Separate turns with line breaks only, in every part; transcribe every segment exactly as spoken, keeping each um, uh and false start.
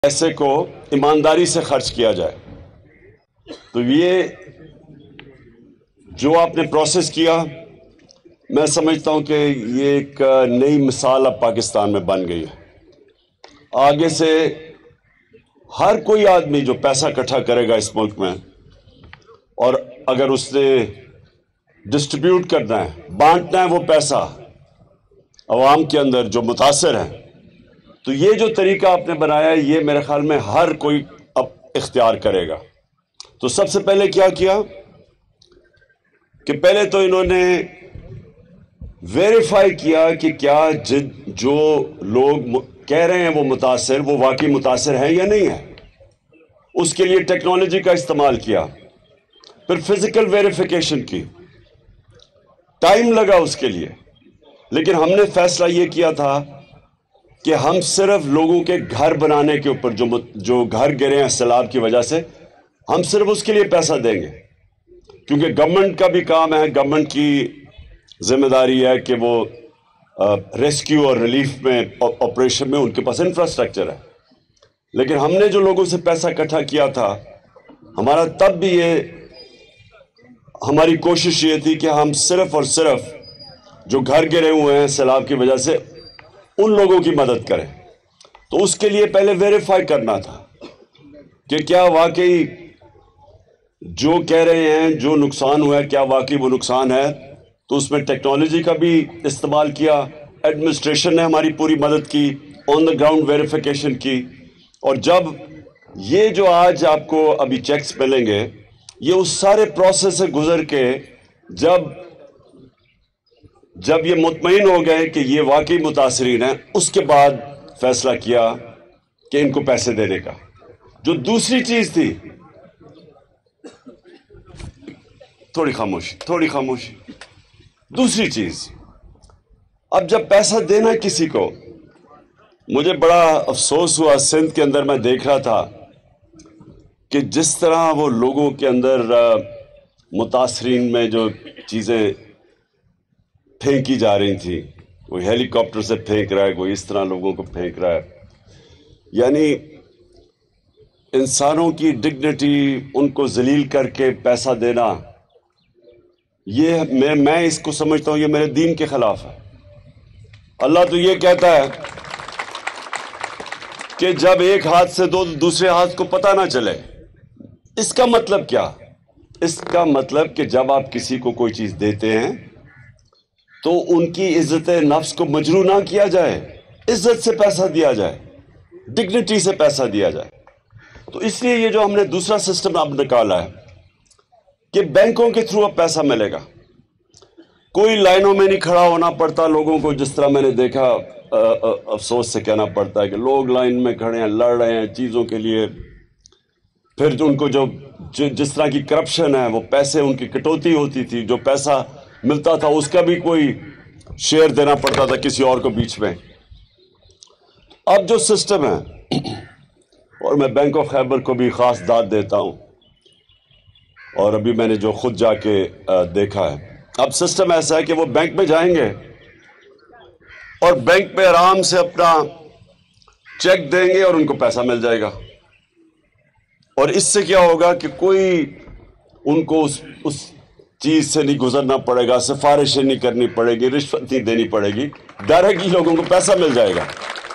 پیسے کو ایمانداری سے خرچ کیا جائے۔ تو یہ جو آپ نے پروسیس کیا، میں سمجھتا ہوں کہ یہ ایک نئی مثال اب پاکستان میں بن گئی ہے۔ آگے سے ہر کوئی آدمی جو پیسہ اکٹھا کرے گا اس ملک میں، اور اگر اس نے ڈسٹریبیوٹ کرنا ہے، بانٹنا ہے وہ پیسہ عوام کے اندر جو متاثر ہیں، تو یہ جو طریقہ آپ نے بنایا ہے، یہ میرے خیال میں ہر کوئی اب اختیار کرے گا۔ تو سب سے پہلے کیا کیا کہ پہلے تو انہوں نے ویریفائی کیا کہ کیا جو لوگ کہہ رہے ہیں وہ متاثر، وہ واقعی متاثر ہیں یا نہیں ہے۔ اس کے لیے ٹیکنالوجی کا استعمال کیا، پھر فزیکل ویریفیکیشن کی، ٹائم لگا اس کے لیے، لیکن ہم نے فیصلہ یہ کیا تھا کہ ہم صرف لوگوں کے گھر بنانے کے اوپر جو جو گھر گرے ہیں سیلاب کی وجہ سے، ہم صرف اس کے لیے پیسہ دیں گے، کیونکہ گورنمنٹ کا بھی کام ہے، گورنمنٹ کی ذمہ داری ہے کہ وہ ریسکیو اور ریلیف میں آپریشن میں ان کے پاس انفراسٹرکچر ہے۔ لیکن ہم نے جو لوگوں سے پیسہ اکٹھا کیا تھا، ہمارا تب بھی یہ ہماری کوشش یہ تھی کہ ہم صرف اور صرف جو گھر گرے ہوئے ہیں سیلاب کی وجہ سے ان لوگوں کی مدد کریں۔ تو اس کے لیے پہلے ویریفائی کرنا تھا کہ کیا واقعی جو کہہ رہے ہیں جو نقصان ہوا ہے، کیا واقعی وہ نقصان ہے۔ تو اس میں ٹیکنالوجی کا بھی استعمال کیا، ایڈمنسٹریشن نے ہماری پوری مدد کی، آن دا گراؤنڈ ویریفیکیشن کی، اور جب یہ جو آج آپ کو ابھی چیکس ملیں گے، یہ اس سارے پروسیس سے گزر کے جب جب یہ مطمئن ہو گئے کہ یہ واقعی متاثرین ہیں، اس کے بعد فیصلہ کیا کہ ان کو پیسے دینے کا۔ جو دوسری چیز تھی، تھوڑی خاموشی تھوڑی خاموشی دوسری چیز، اب جب پیسہ دینا کسی کو، مجھے بڑا افسوس ہوا، سندھ کے اندر میں دیکھ رہا تھا کہ جس طرح وہ لوگوں کے اندر متاثرین میں جو چیزیں پھینکی جا رہی تھی، کوئی ہیلی کاپٹر سے پھینک رہا ہے، کوئی اس طرح لوگوں کو پھینک رہا ہے، یعنی انسانوں کی ڈگنیٹی، ان کو ذلیل کر کے پیسہ دینا، یہ میں میں اس کو سمجھتا ہوں یہ میرے دین کے خلاف ہے۔ اللہ تو یہ کہتا ہے کہ جب ایک ہاتھ سے دو دوسرے ہاتھ کو پتہ نہ چلے۔ اس کا مطلب کیا؟ اس کا مطلب کہ جب آپ کسی کو کوئی چیز دیتے ہیں تو ان کی عزت نفس کو مجروح نہ کیا جائے، عزت سے پیسہ دیا جائے، ڈگنیٹی سے پیسہ دیا جائے۔ تو اس لیے یہ جو ہم نے دوسرا سسٹم اب نکالا ہے کہ بینکوں کے تھرو اب پیسہ ملے گا، کوئی لائنوں میں نہیں کھڑا ہونا پڑتا لوگوں کو، جس طرح میں نے دیکھا، افسوس سے کہنا پڑتا ہے کہ لوگ لائن میں کھڑے ہیں، لڑ رہے ہیں چیزوں کے لیے، پھر ان کو جو جس طرح کی کرپشن ہے، وہ پیسے ان کی کٹوتی ہوتی تھی، جو پیسہ ملتا تھا اس کا بھی کوئی شیئر دینا پڑتا تھا کسی اور کو بیچ میں۔ اب جو سسٹم ہے، اور میں بینک آف خیبر کو بھی خاص داد دیتا ہوں، اور ابھی میں نے جو خود جا کے دیکھا ہے، اب سسٹم ایسا ہے کہ وہ بینک میں جائیں گے اور بینک پہ آرام سے اپنا چیک دیں گے اور ان کو پیسہ مل جائے گا۔ اور اس سے کیا ہوگا کہ کوئی ان کو اس اس چیز سے نہیں گزرنا پڑے گا، سفارشیں نہیں کرنی پڑے گی، رشوت نہیں دینی پڑے گی، ڈائریکٹلی لوگوں کو پیسہ مل جائے گا۔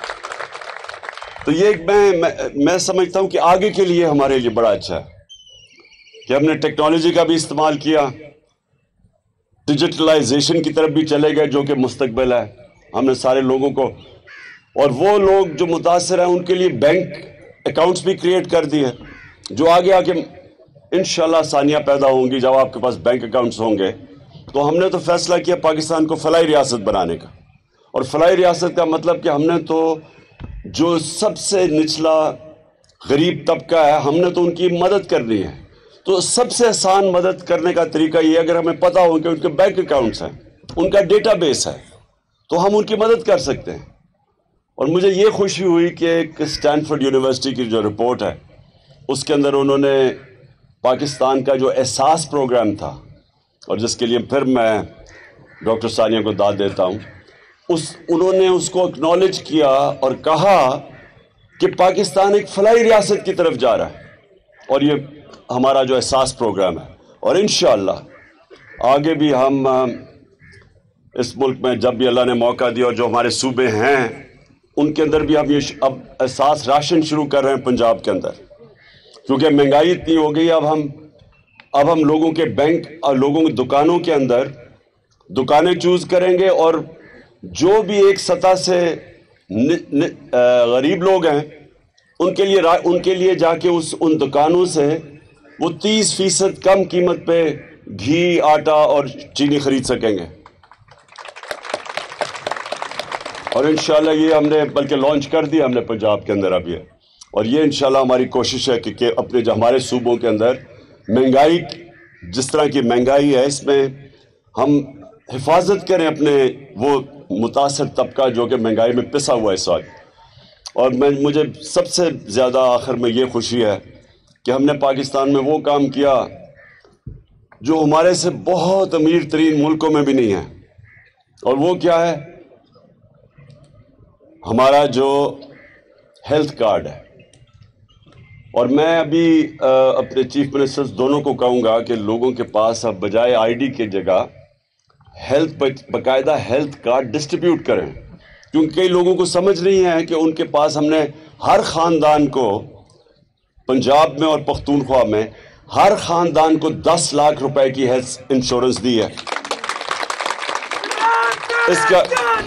تو یہ میں میں سمجھتا ہوں کہ آگے کے لیے ہمارے لیے بڑا اچھا ہے کہ ہم نے ٹیکنالوجی کا بھی استعمال کیا، ڈیجیٹلائزیشن کی طرف بھی چلے گئے جو کہ مستقبل ہے۔ ہم نے سارے لوگوں کو، اور وہ لوگ جو متاثر ہیں ان کے لیے بینک اکاؤنٹس بھی کریٹ کر دیے، جو آگے آ کے انشاءاللہ آسانیاں پیدا ہوں گی جب آپ کے پاس بینک اکاؤنٹس ہوں گے۔ تو ہم نے تو فیصلہ کیا پاکستان کو فلاحی ریاست بنانے کا، اور فلاحی ریاست کا مطلب کہ ہم نے تو جو سب سے نچلا غریب طبقہ ہے، ہم نے تو ان کی مدد کرنی ہے۔ تو سب سے آسان مدد کرنے کا طریقہ یہ، اگر ہمیں پتہ ہو کہ ان کے بینک اکاؤنٹس ہیں، ان کا ڈیٹا بیس ہے، تو ہم ان کی مدد کر سکتے ہیں۔ اور مجھے یہ خوشی ہوئی کہ ایک اسٹینفورڈ یونیورسٹی کی جو رپورٹ ہے، اس کے اندر انہوں نے پاکستان کا جو احساس پروگرام تھا، اور جس کے لیے پھر میں ڈاکٹر ثانیہ کو داد دیتا ہوں، اس انہوں نے اس کو اکنالج کیا اور کہا کہ پاکستان ایک فلاحی ریاست کی طرف جا رہا ہے، اور یہ ہمارا جو احساس پروگرام ہے، اور انشاءاللہ آگے بھی ہم اس ملک میں جب بھی اللہ نے موقع دیا اور جو ہمارے صوبے ہیں ان کے اندر بھی ہم یہ اب احساس راشن شروع کر رہے ہیں پنجاب کے اندر، کیونکہ مہنگائی اتنی ہو گئی، اب ہم اب ہم لوگوں کے بینک اور لوگوں کی دکانوں کے اندر دکانیں چوز کریں گے، اور جو بھی ایک سطح سے غریب لوگ ہیں ان کے لیے ان کے لیے جا کے اس ان دکانوں سے وہ تیس فیصد کم قیمت پہ گھی، آٹا اور چینی خرید سکیں گے. اور انشاءاللہ یہ ہم نے بلکہ لانچ کر دیا ہم نے پنجاب کے اندر اب یہ، اور یہ انشاءاللہ ہماری کوشش ہے کہ کہ اپنے جو ہمارے صوبوں کے اندر مہنگائی، جس طرح کی مہنگائی ہے، اس میں ہم حفاظت کریں اپنے وہ متاثر طبقہ جو کہ مہنگائی میں پسا ہوا ہے اس وقت. اور میں مجھے سب سے زیادہ آخر میں یہ خوشی ہے کہ ہم نے پاکستان میں وہ کام کیا جو ہمارے سے بہت امیر ترین ملکوں میں بھی نہیں ہے، اور وہ کیا ہے؟ ہمارا جو ہیلتھ کارڈ ہے. اور میں ابھی اپنے چیف منسٹرز دونوں کو کہوں گا کہ لوگوں کے پاس اب بجائے آئی ڈی کے جگہ ہیلتھ باقاعدہ ہیلتھ کارڈ ڈسٹریبیوٹ کریں، کیونکہ کئی لوگوں کو سمجھ نہیں ہے کہ ان کے پاس ہم نے ہر خاندان کو پنجاب میں اور پختونخوا میں ہر خاندان کو دس لاکھ روپے کی ہیلتھ انشورنس دی ہے. اس کا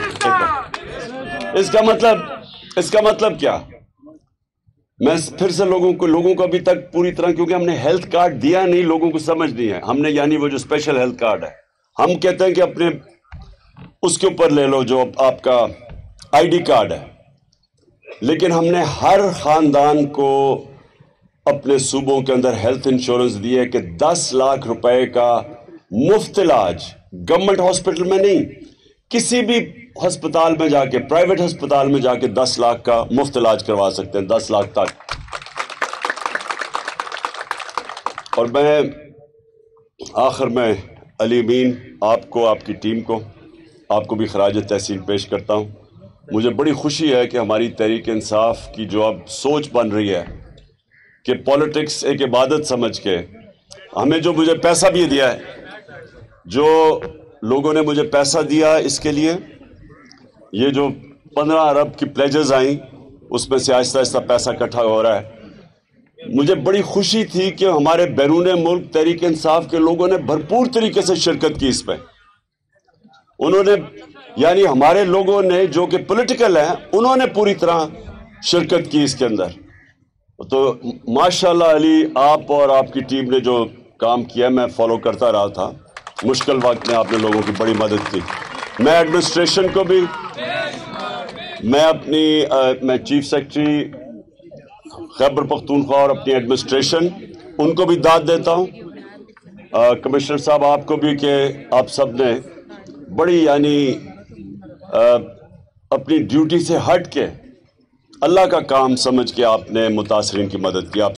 اس کا مطلب اس کا مطلب کیا؟ میں پھر سے لوگوں کو لوگوں کو ابھی تک پوری طرح، کیونکہ ہم نے ہیلتھ کارڈ دیا نہیں، لوگوں کو سمجھ نہیں ہے. ہم نے یعنی وہ جو اسپیشل ہیلتھ کارڈ ہے، ہم کہتے ہیں کہ اپنے اس کے اوپر لے لو جو آپ کا آئی ڈی کارڈ ہے، لیکن ہم نے ہر خاندان کو اپنے صوبوں کے اندر ہیلتھ انشورنس دی ہے کہ دس لاکھ روپے کا مفت علاج گورنمنٹ ہاسپٹل میں نہیں، کسی بھی ہسپتال میں جا کے، پرائیویٹ ہسپتال میں جا کے دس لاکھ کا مفت علاج کروا سکتے ہیں، دس لاکھ تک. اور میں آخر میں علی امین آپ کو، آپ کی ٹیم کو، آپ کو بھی خراج تحسین پیش کرتا ہوں. مجھے بڑی خوشی ہے کہ ہماری تحریک انصاف کی جو اب سوچ بن رہی ہے کہ پولیٹکس ایک عبادت سمجھ کے، ہمیں جو مجھے پیسہ بھی دیا ہے، جو لوگوں نے مجھے پیسہ دیا اس کے لیے، یہ جو پندرہ ارب کی پلیجز آئیں اس میں سے آہستہ آہستہ پیسہ اکٹھا ہو رہا ہے. مجھے بڑی خوشی تھی کہ ہمارے بیرون ملک تحریک انصاف کے لوگوں نے بھرپور طریقے سے شرکت کی اس پہ. انہوں نے یعنی ہمارے لوگوں نے جو کہ پولیٹیکل ہیں، انہوں نے پوری طرح شرکت کی اس کے اندر. تو ماشاءاللہ علی، آپ اور آپ کی ٹیم نے جو کام کیا میں فالو کرتا رہا تھا. مشکل وقت میں آپ نے لوگوں کی بڑی مدد کی. میں ایڈمنسٹریشن کو بھی، میں اپنی میں چیف سیکرٹری خیبر پختونخوا اور اپنی ایڈمنسٹریشن ان کو بھی داد دیتا ہوں. کمشنر صاحب آپ کو بھی کہ آپ سب نے بڑی یعنی اپنی ڈیوٹی سے ہٹ کے اللہ کا کام سمجھ کے آپ نے متاثرین کی مدد کی. آپ